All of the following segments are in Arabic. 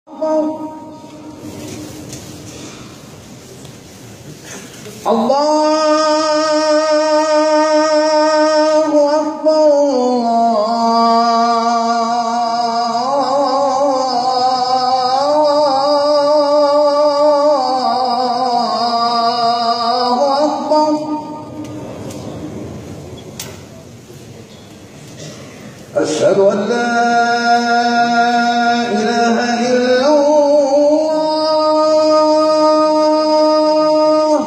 أشهد أن لا إله إلا الله.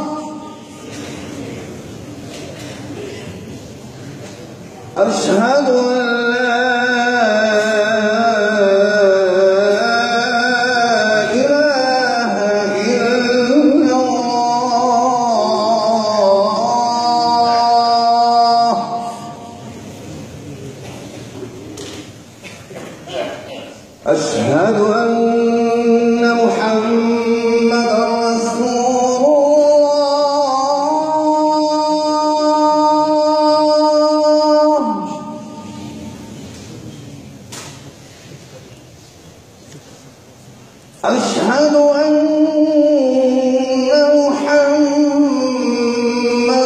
أشهد أن لا إله إلا الله. أشهد أن محمدًا رسول الله. أشهد أن محمدًا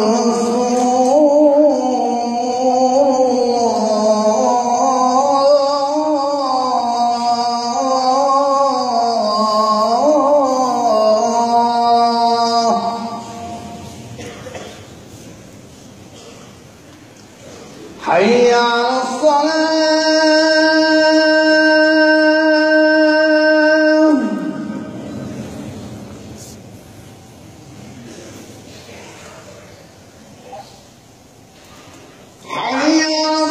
حي على الصلاة. حي على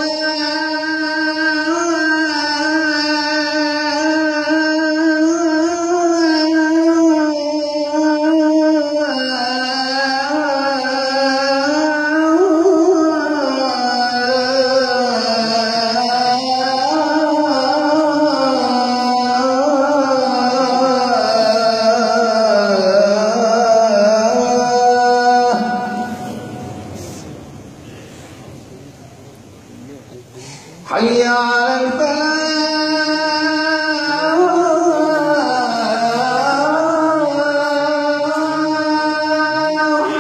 حي على الفلاح.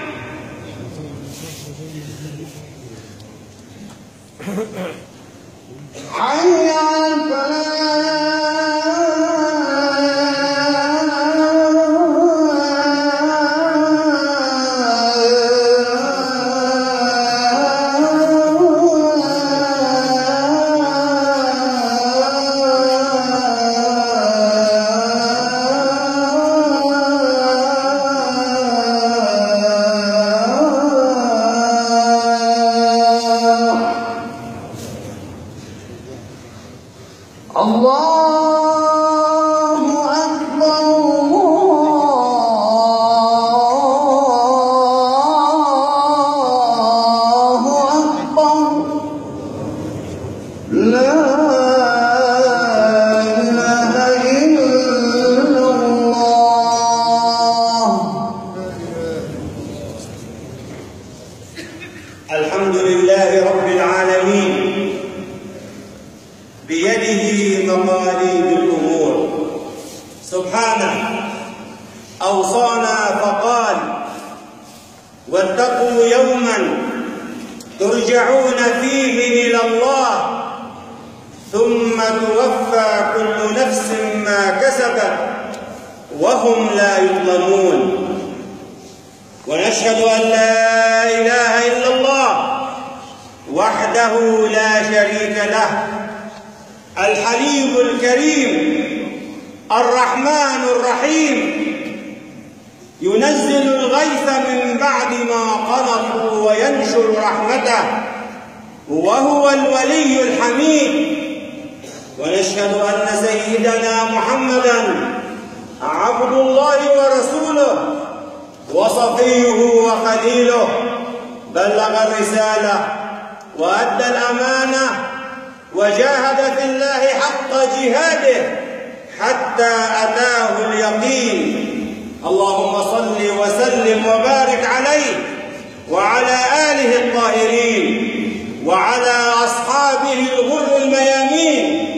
حي على الله أكبر. الله أكبر. لا إله إلا الله. الحمد لله رب العالمين، بيده مقاليد الأمور. سبحانه أوصانا فقال: واتقوا يوما ترجعون فيه إلى الله ثم توفى كل نفس ما كسبت وهم لا يظلمون. ونشهد أن لا إله إلا الله وحده لا شريك له، الحليم الكريم الرحمن الرحيم، ينزل الغيث من بعد ما قنطوا وينشر رحمته، وهو الولي الحميد. ونشهد أن سيدنا محمدًا عبد الله ورسوله وصفيه وخليله، بلغ الرسالة وأدى الأمانة وجاهد في الله حق جهاده حتى أتاه اليقين. اللهم صل وسلم وبارك عليه وعلى آله الطاهرين وعلى أصحابه الغر الميامين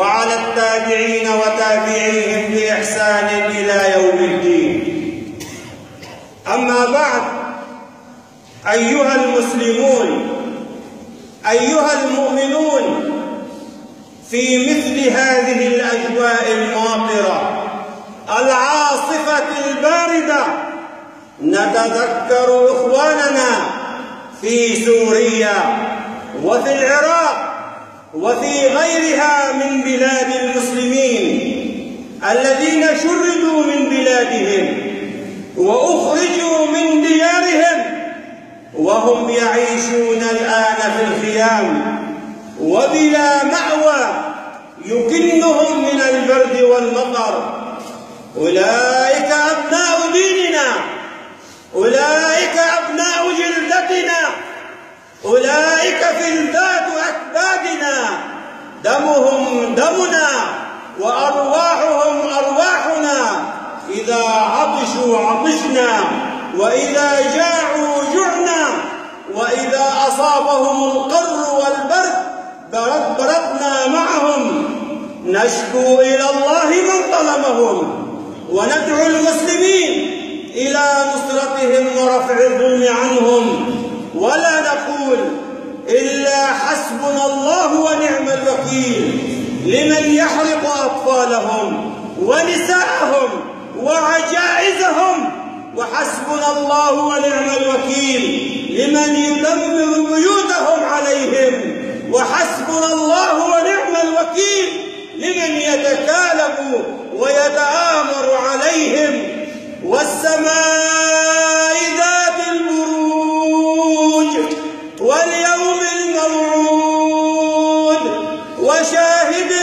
وعلى التابعين وتابعيهم بإحسان إلى يوم الدين. أما بعد، أيها المسلمون، أيها المؤمنون، في مثل هذه الأجواء الماطرة العاصفة الباردة نتذكر إخواننا في سوريا وفي العراق وفي غيرها من بلاد المسلمين الذين شردوا من بلادهم وأخرجوا من ديارهم وهم يعيشون الآن في الخيام وبلا مأوى يكنهم من البرد والمطر. أولئك أبناء ديننا، أولئك أبناء جلدتنا، أولئك فلذات أكبادنا، دمهم دمنا وأرواحهم أرواحنا، إذا عطشوا عطشنا، وإذا جاعوا جعنا، وإذا أصابهم القر والبرد بردنا معهم. نشكو إلى الله من ظلمهم وندعو المسلمين إلى نصرتهم ورفع الظلم عنهم، ولا نقول إلا حسبنا الله ونعم الوكيل لمن يحرق أطفالهم ونساءهم وعجائزهم، وحسبنا الله ونعم الوكيل لمن يدمر بيوتهم عليهم، وحسبنا الله ونعم الوكيل لمن يتكالب ويتآمر عليهم. والسماء ذات البروج واليوم الموعود وشاهد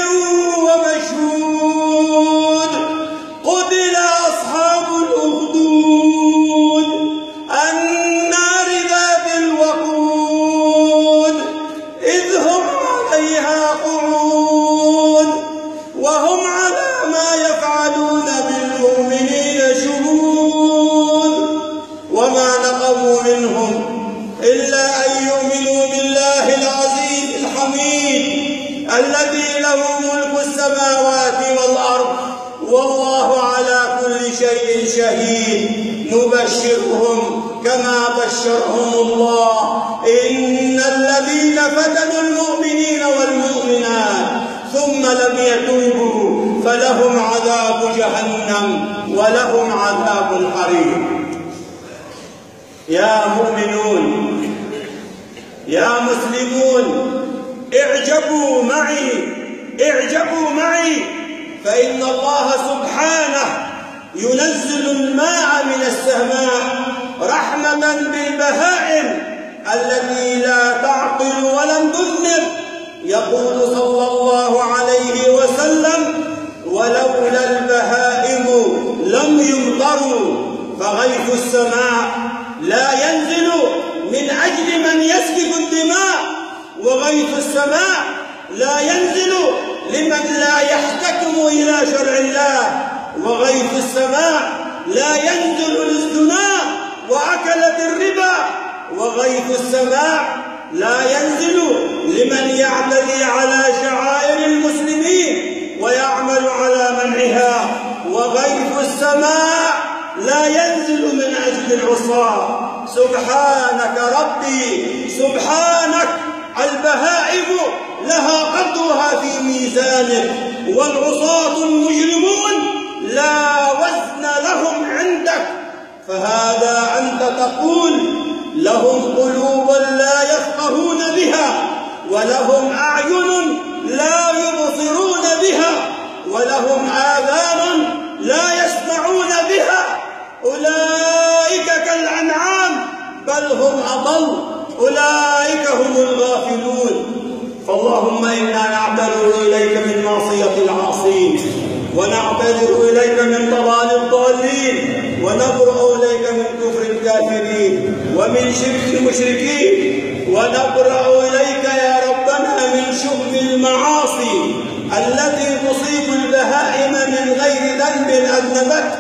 ومشهود، قتل أصحاب الأخدود النار ذات الوقود إذ هم عليها قعود وهم على ما يفعلون بالمؤمنين شهود. وما نقموا منهم إلا أن يؤمنوا بالله العزيز الحميد الذي له ملك السماوات والأرض والله على كل شيء شهيد. نبشرهم كما بشرهم الله إن الذين فتنوا المؤمنين والمؤمنات ثم لم يتوبوا فلهم عذاب جهنم ولهم عذاب الحريق. يا مؤمنون، يا مسلمون، اعجبوا معي، اعجبوا معي، فإن الله سبحانه ينزل الماء من السماء رحمة بالبهائم التي لا تعقل ولم تذنب. يقول صلى الله عليه وسلم: ولولا البهائم لم يمطروا. فغيث السماء لا ينزل من أجل من يسفك الدماء، وغيث السماء لا ينزل لمن لا يحتكم إلى شرع الله، وغيث السماء لا ينزل للزنا وأكلة الربا، وغيث السماء لا ينزل لمن يعتدي على شعائر المسلمين ويعمل على منعها، وغيث السماء لا ينزل من أجل العصاة. سبحانك ربي، سبحانك، البهائم لها قدرها في ميزانك، والعصاة المجرمون لا وزن لهم عندك. فهذا أنت تقول: لهم قلوب لا يفقهون بها، ولهم أعين لا يبصرون بها، ولهم آذان لا يسمعون بها. أولئك كالأنعام بل هم أضل، أولئك هم الغافلون. فاللهم إنا نعتذر إليك من معصية العاصين، ونعتذر إليك من ضلال الضالين، ونبرأ إليك من كفر الكافرين ومن شرك المشركين، ونبرأ إليك يا ربنا من شؤم المعاصي التي تصيب البهائم من غير ذنب أذنبته،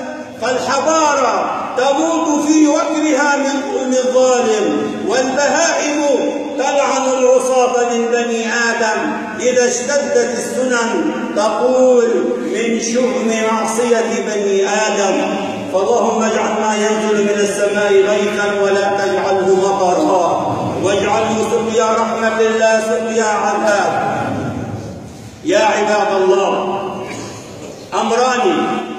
فالحضارة تموت في وكرها من ظلم الظالم، والبهائم تلعن العصاة من بني آدم إذا اشتدت السنن تقول من شؤم معصية بني آدم. فاللهم اجعل ما ينزل من السماء غيثا ولا تجعله مطرا، واجعله سقيا رحمة لا سقيا عذاب. يا عباد الله، أمران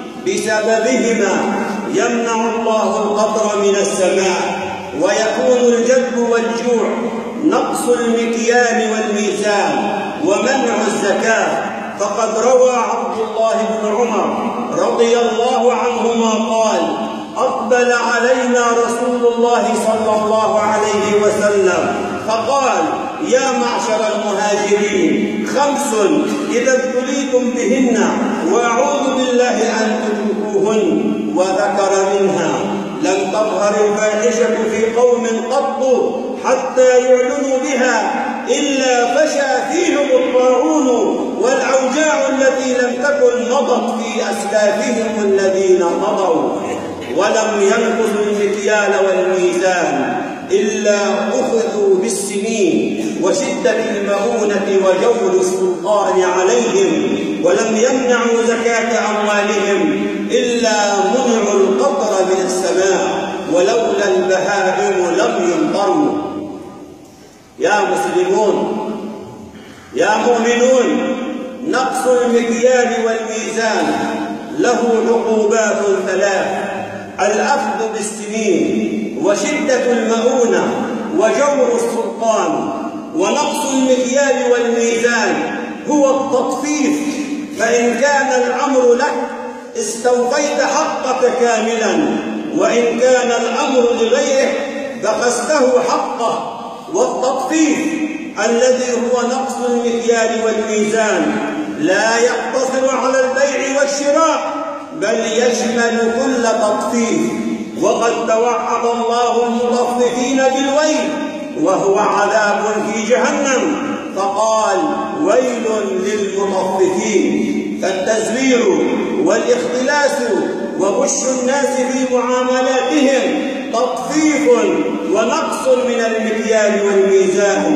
بسببهما يمنع الله القطر من السماء ويكون الجذب والجوع: نقص المكيال والميزان ومنع الزكاة. فقد روى عبد الله بن عمر رضي الله عنهما قال: أقبل علينا رسول الله صلى الله عليه وسلم فقال: يا معشر المهاجرين، 5 إذا ابتليتم بهن وأعوذ بالله أن تتركوهن. وذكر منها: لم تظهر الفاحشة في قوم قط حتى يعلنوا بها إلا فشى فيهم الطاعون والأوجاع التي لم تكن مضت في أسلافهم الذين مضوا. ولم ينقصوا المكيال والميزان إلا أخذوا بالسنين وشدة المؤونة وجور السلطان عليهم. ولم يمنعوا زكاة أموالهم إلا منعوا القطر من السماء، ولولا البهائم لم يمطروا. يا مسلمون، يا مؤمنون، نقص المكيال والميزان له عقوبات 3: الأخذ بالسنين وشدة المؤونة وجور السلطان. ونقص المكيال والميزان هو التطفيف، فإن كان الأمر لك استوفيت حقك كاملا، وإن كان الأمر لغيره بخسته حقه. والتطفيف الذي هو نقص المكيال والميزان لا يقتصر على البيع والشراء، بل يشمل كل تطفيف. وقد توعد الله المطففين بالويل وهو عذاب في جهنم، فقال: ويل للمطففين. فالتزوير والاختلاس وغش الناس في معاملاتهم تطفيف ونقص من المكيال والميزان.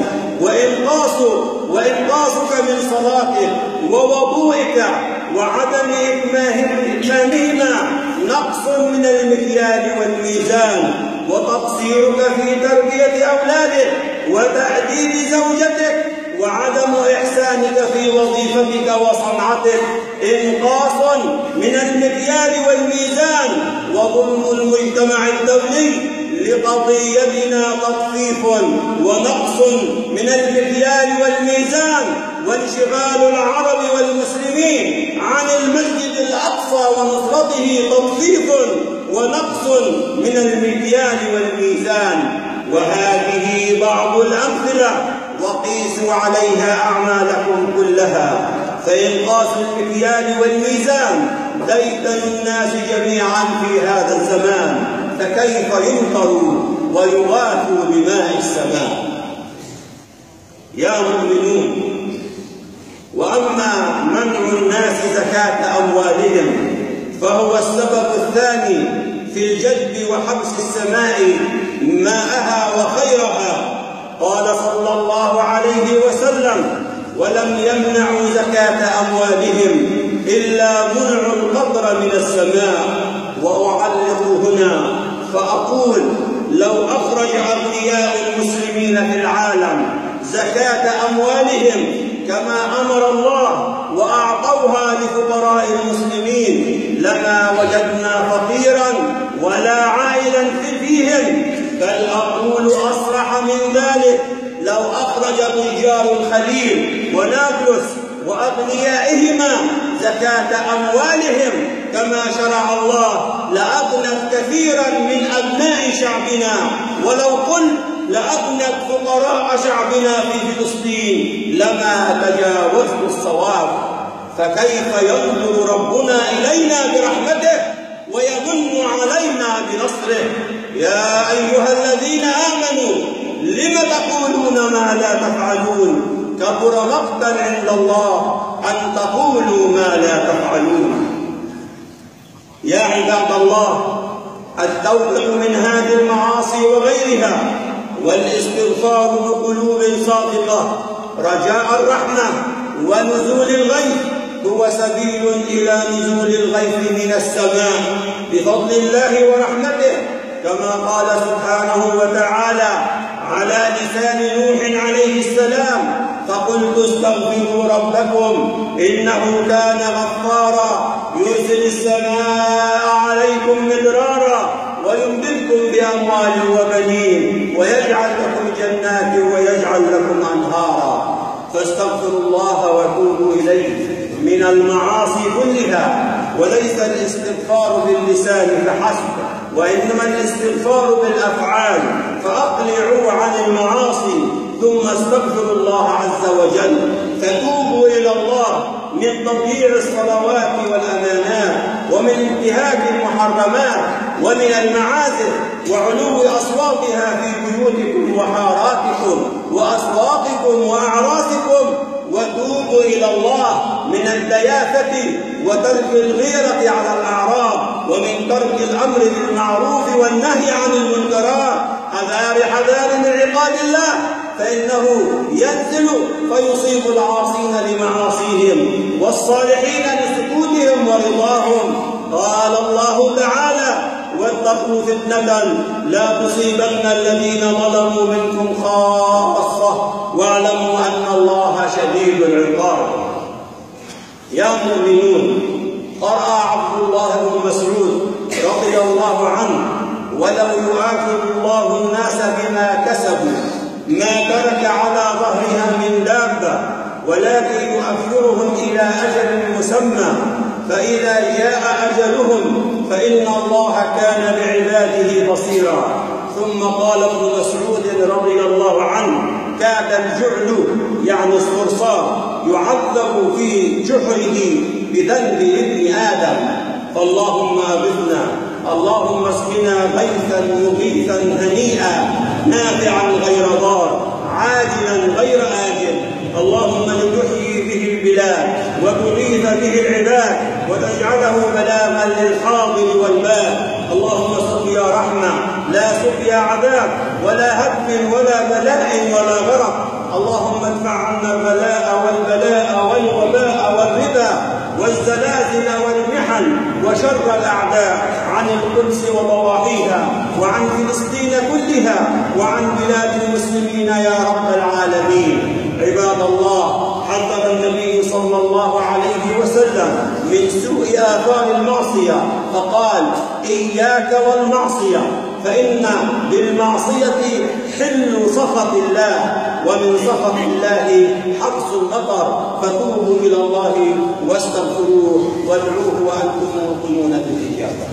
وإنقاصك من صلاتك ووضوئك وعدم إتمامهما نقص من المكيال والميزان. وتقصيرك في تربية أولادك وتأديب زوجتك وعدم إحسانك في وظيفتك وصنعتك إنقاص من المكيال والميزان. وظلم المجتمع الدولي لقضيتنا تطفيف ونقص من المكيال والميزان. وانشغال العرب والمسلمين عن المسجد الأقصى ونصرته تطفيف ونقص من المكيال والميزان. وهذه بعض الأمثلة، وقيسوا عليها أعمالكم كلها. فإنقاص المكيال والميزان ديدن الناس جميعا في هذا الزمان، فكيف يمطروا ويغاثوا بماء السماء؟ يا مؤمنون، وأما منع الناس زكاة أموالهم فهو السبب الثاني في الجذب وحبس السماء ماءها وخيرها. قال صلى الله عليه وسلم: ولم يمنعوا زكاة أموالهم إلا منعوا القطر من السماء. وأعلق هنا فأقول: لو أخرج أغنياء المسلمين في العالم زكاة أموالهم كما أمر الله وأعطوها لفقراء المسلمين لما وجدنا فقيرا ولا عائلا فيهم، بل أقول أصرح من ذلك: لو أخرج تجار الخليل ونابلس وأغنيائهما زكاة أموالهم كما شرع الله لأغنت كثيرا من أبناء شعبنا، ولو قل لأغنت فقراء شعبنا في فلسطين لما تجاوزت الصواب. فكيف ينظر ربنا إلينا برحمته ويمن علينا بنصره؟ يا أيها الذين آمنوا لم تقولون ما لا تفعلون؟ كبر مقتا عند الله أن تقولوا ما لا تفعلون. يا عباد الله، التوبة من هذه المعاصي وغيرها والاستغفار بقلوب صادقة رجاء الرحمة ونزول الغيث هو سبيل إلى نزول الغيث من السماء بفضل الله ورحمته، كما قال سبحانه وتعالى على لسان نوح عليه السلام: فقلت استغفروا ربكم إنه كان غفارا يرسل السماء عليكم مدرارا ويمددكم بأموال وبنين ويجعل لكم جنات ويجعل لكم أنهارا. فاستغفروا الله وتوبوا إليه من المعاصي كلها، وليس الاستغفار باللسان فحسب، وإنما الاستغفار بالأفعال. فأقلعوا عن المعاصي ثم استغفروا الله عز وجل، فتوبوا إلى الله من تضييع الصلوات والأمانات، ومن انتهاك المحرمات، ومن المعازف وعلو أصواتها في بيوتكم وحاراتكم وأسواقكم وأعراسكم. وتوبوا إلى الله من الدياثة وترك الغيرة على الأعراض، ومن ترك الأمر بالمعروف والنهي عن المنكرات. حذار من عقاب الله، فإنه ينزل فيصيب العاصين لمعاصيهم والصالحين لسكوتهم ورضاهم. قال الله تعالى: واتقوا فتنة لا تصيبن الذين ظلموا منكم خاصة واعلموا أن الله شديد العقاب. يا مؤمنون، قرأ عبد الله بن مسعود رضي الله عنه: ولو يؤاخذ الله الناس بما كسبوا ما ترك على ظهرها من دابة، ولكن يؤخرهم إلى أجل مسمى، فإذا جاء أجلهم فإن الله كان بعباده بصيرا. ثم قال ابن مسعود رضي الله عنه: كاد الجعل يعني الصرصار يعذب في جحره بذنب ابن آدم. فاللهم أغثنا، اللهم اسقنا غيثا مغيثا هنيئا نافعا غير ضار عاجلا غير آجل. اللهم لتحيي به البلاد وتغيث به العباد وتجعله بلاغا للحاضر والباد. اللهم سقيا رحمة لا سقيا عذاب ولا هدم ولا بلاء ولا غرق. اللهم ادفع عنا البلاء والبلاء والوباء والربا والزلازل والمحن وشر الأعداء عن القدس وضواحيها وعن فلسطين كلها وعن بلاد المسلمين يا رب العالمين. عباد الله، حذر النبي صلى الله عليه وسلم من سوء آثار المعصية، فقال: إياك والمعصية، فإن بالمعصية حل سخط الله، ومن سخط الله حبس المطر. فتوبوا إلى الله واستغفروه وادعوه وأنتم موقنون بالإجابة.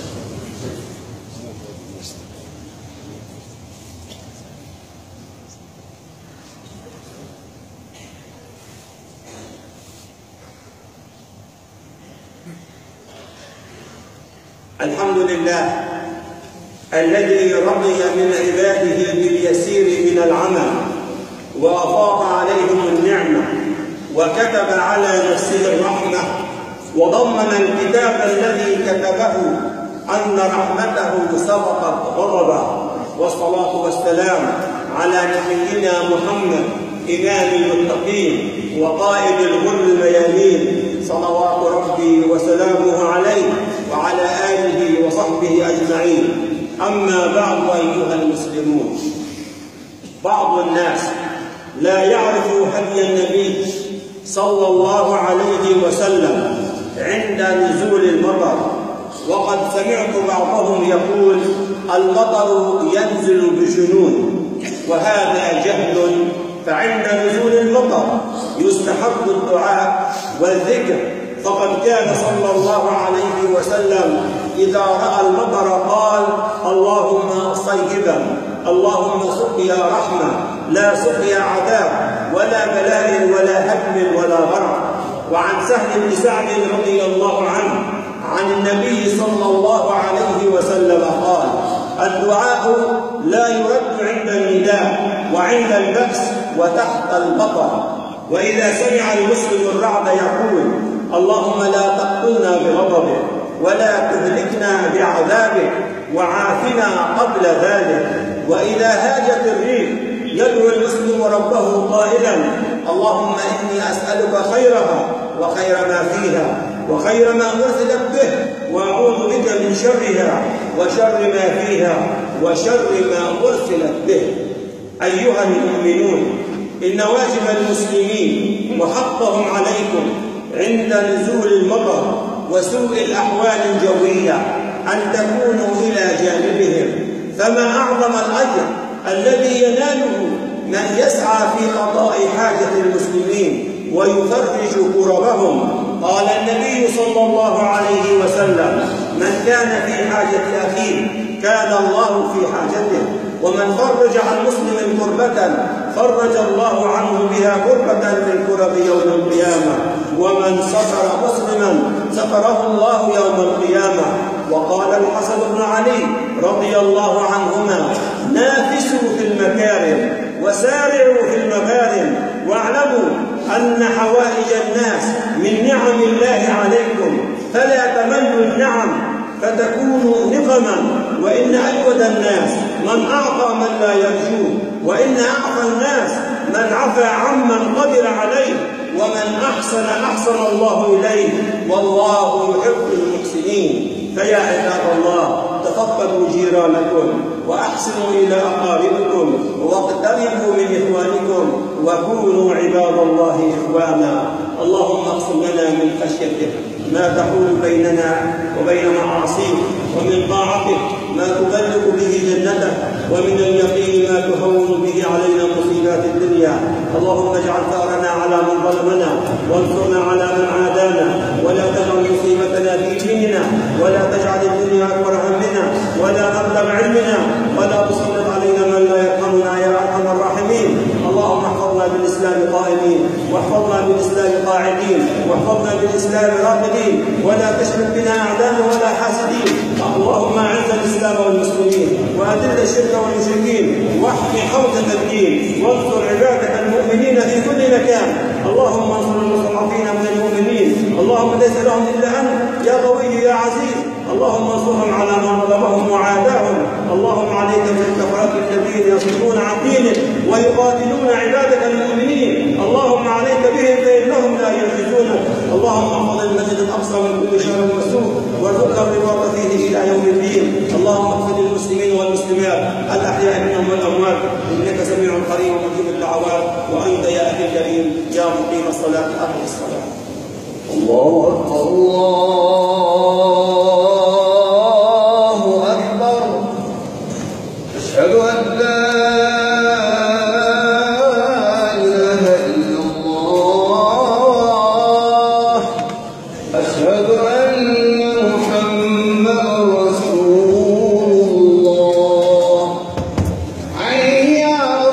الحمد لله الذي رضي من عباده باليسير من العمل وأفاض عليهم النعمة وكتب على نفسه الرحمة وضمن الكتاب الذي كتبه أن رحمته سبقت غضبه. والصلاة والسلام على نبينا محمد إمام المتقين وقائد الغر الميامين، صلوات ربي وسلامه عليه وعلى آله وصحبه أجمعين. أما بعد، أيها المسلمون، بعض الناس لا يعرف هدي النبي صلى الله عليه وسلم عند نزول المطر، وقد سمعت بعضهم يقول: المطر ينزل بجنون، وهذا جهل. فعند نزول المطر يستحب الدعاء والذكر، فقد كان صلى الله عليه وسلم إذا رأى المطر قال: اللهم صيبا، اللهم سقيا رحمة لا سقيا عذاب ولا بلاء ولا هدم ولا غرق. وعن سهل بن سعد رضي الله عنه عن النبي صلى الله عليه وسلم قال: الدعاء لا يرد عند النداء وعند البأس وتحت المطر. وإذا سمع المسلم الرعد يقول: اللهم لا تقتلنا بغضبك ولا تهلكنا بعذابك وعافنا قبل ذلك. وإذا هاجت الريح يدعو المسلم ربه قائلا: اللهم إني أسألك خيرها وخير ما فيها وخير ما أرسلت به، وأعوذ بك من شرها وشر ما فيها وشر ما أرسلت به. أيها المؤمنون، إن واجب المسلمين وحقهم عليكم عند نزول المطر وسوء الأحوال الجوية أن تكونوا إلى جانبهم، فما أعظم الأجر الذي يناله من يسعى في قضاء حاجة المسلمين ويفرج كربهم. قال النبي صلى الله عليه وسلم: من كان في حاجة أخيه كان الله في حاجته، ومن فرج عن مسلم كربة فرج الله عنه بها كربة من كرب يوم القيامة، ومن ستر مسلما ستره الله يوم القيامة. وقال الحسن بن علي رضي الله عنهما: نافسوا في المكارم وسارعوا في المغانم، واعلموا أن حوائج الناس من نعم الله عليكم، فلا تملوا النعم فتكونوا نقما. وإن أجود الناس من أعطى من لا يرجوه، وإن أعطى الناس من عفى عمن قدر عليه، ومن أحسن أحسن الله إليه، والله يحب المحسنين. فيا عباد الله، تفقدوا جيرانكم وأحسنوا إلى أقاربكم واقتربوا من إخوانكم وكونوا عباد الله إخوانا. اللهم اقسم لنا من خشيتك ما تحول بيننا وبين معاصيك، ومن طاعتك ما تبلغ به جنتك، ومن اليقين ما تهون به علينا مصيبات الدنيا. اللهم اجعل ثارنا على من ظلمنا وانصرنا على من عادانا، ولا تجعل مصيبتنا في ديننا، ولا تجعل الدنيا أكبر همنا ولا مبلغ علمنا، ولا تسلط علينا من لا يرحمنا يا أرحم الراحمين. اللهم احفظنا بالإسلام قائمين، واحفظنا بالإسلام قاعدين، واحفظنا بالإسلام راقدين، ولا تشمت بنا أعداء ولا حاسدين. اللهم أعز الإسلام والمسلمين، وأذل الشرك والمشركين، واحمي حوزة الدين، وانصر عبادك المؤمنين في كل مكان. اللهم انصر المستضعفين من المؤمنين، اللهم ليس لهم إلا أنت يا قوي يا عزيز. اللهم انصرهم على ما ظلمهم وعاداهم. اللهم عليك بالكفرة الذين يصدون عن دينك ويقاتلون عبادك المؤمنين. اللهم عليك بهم فإنهم لا يعجزونك. اللهم احفظ المسجد الأقصى من كل شر وسوء، وارزقنا الرباط فيه إلى يوم الدين. اللهم اغفر للمسلمين والمسلمات الأحياء منهم والأموات، إنك سميع قريب مجيب الدعوات. وأنت يا أخي الكريم يا مقيم الصلاة أقم الصلاة. الله أكبر الله أكبر. أشهد أن لا إله إلا الله. أشهد أن محمدا رسول الله. حي على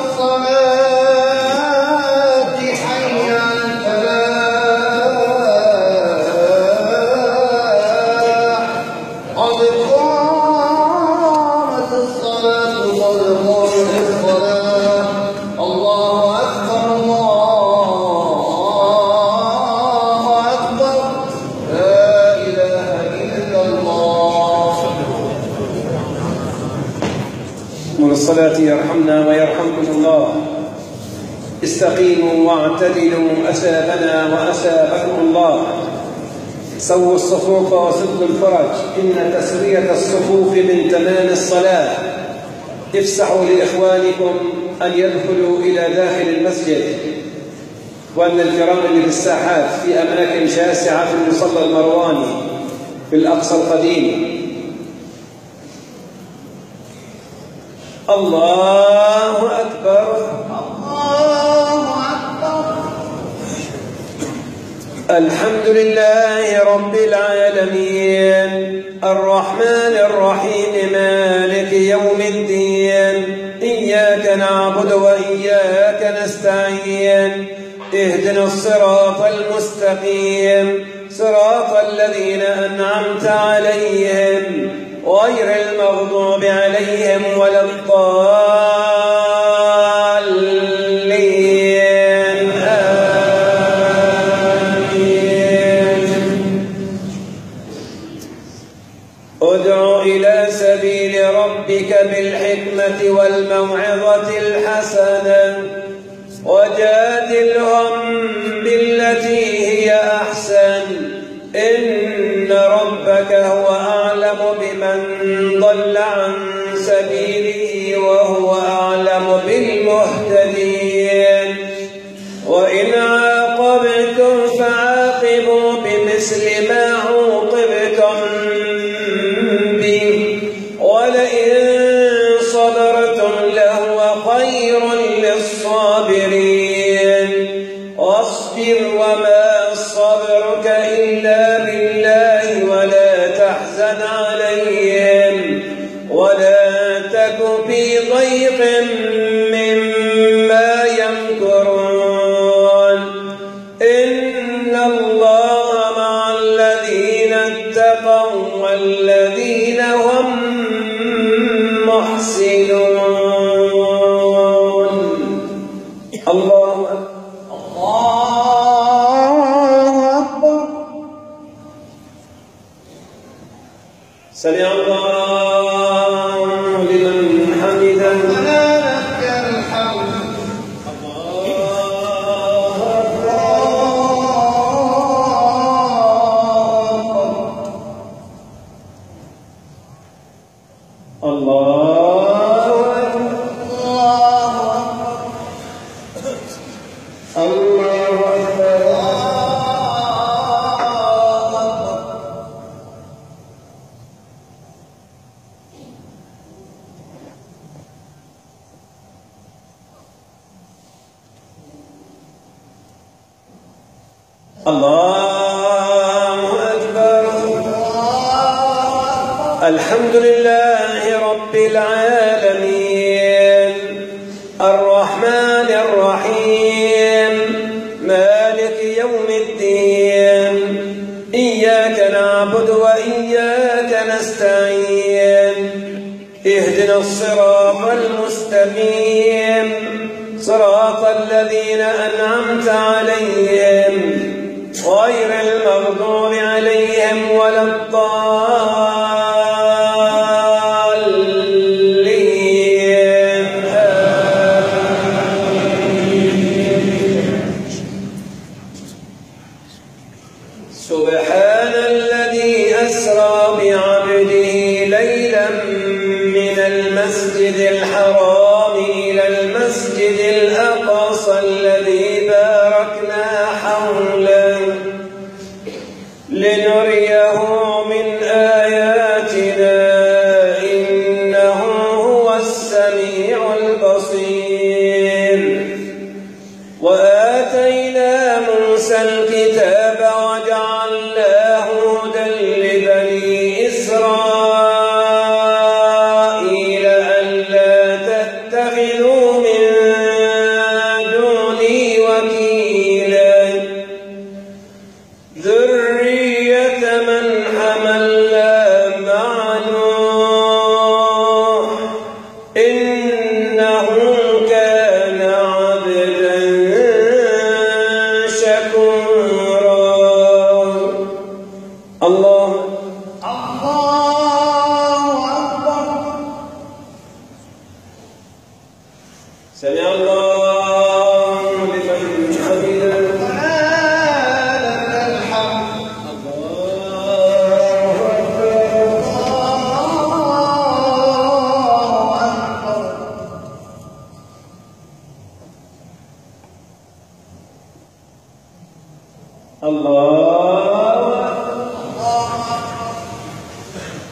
الصلاة، حي على الفلاح، قد قامت الصلاة، قد قامت الصلاة. الله أكبر الله أكبر، لا إله إلا الله. من الصلاة يرحمنا ويرحمكم الله. استقيموا واعتدلوا أسابنا وأسابكم الله. سووا الصفوف وسدوا الفرج، إن تسوية الصفوف من تمام الصلاة. افسحوا لإخوانكم أن يدخلوا إلى داخل المسجد، وأن الكرام اللي في الساحات في أماكن شاسعة في المصلى المرواني في الأقصى القديم. الله أكبر الله أكبر. الحمد لله رب العالمين، الرحمن الرحيم، مالك يوم الدين. إياك نعبد وإياك نستعين، اهدنا الصراط المستقيم، صراط الذين أنعمت عليهم غير المغضوب عليهم ولا الضالين. آمين. ادع إلى سبيل ربك بالحكمة والموعظة الحسنة، وجادلهم بالتي هي أحسن إن ربك هو أعلم بمن ضل عن سبيله وهو أعلم بالمهتدين وإن عاقبتم فعاقبوا بمثل ما عوقبتم به ولئن صبرتم لهو خير للصابرين واصبر وما صبرك إلا بالله ولا تحزن عليهم ولا تك في ضيق مما يمكرون إن الله مع الذين اتقوا والذين هم محسنون. الله أكبر. سمع الله لمن حمده ربنا لك الحمد. الله أكبر. الحمد لله رب العالمين الرحمن الرحيم مالك يوم الدين إياك نعبد وإياك نستعين اهدنا الصراط المستقيم صراط الذين أنعمت عليهم غير المغضوب عليهم ولا الضالين. سبحان الذي أسرى بعبده ليلا من المسجد الحرام إلى المسجد الأقصى الذي باركنا حوله لنريه من آياتنا إنه هو السميع البصير. وآتينا موسى الكتاب وجعلناه هدى لبني إسرائيل ألا تتخذوا من دوني وكيلا ذرية من حملنا مع نوح إنه كان عبدا شكورا. الله أكبر. سمع الله لمن حمده. ربنا لك الحمد. الله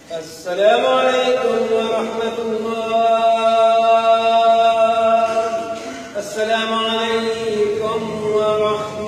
السلام عليكم ورحمة الله. السلام عليكم ورحمة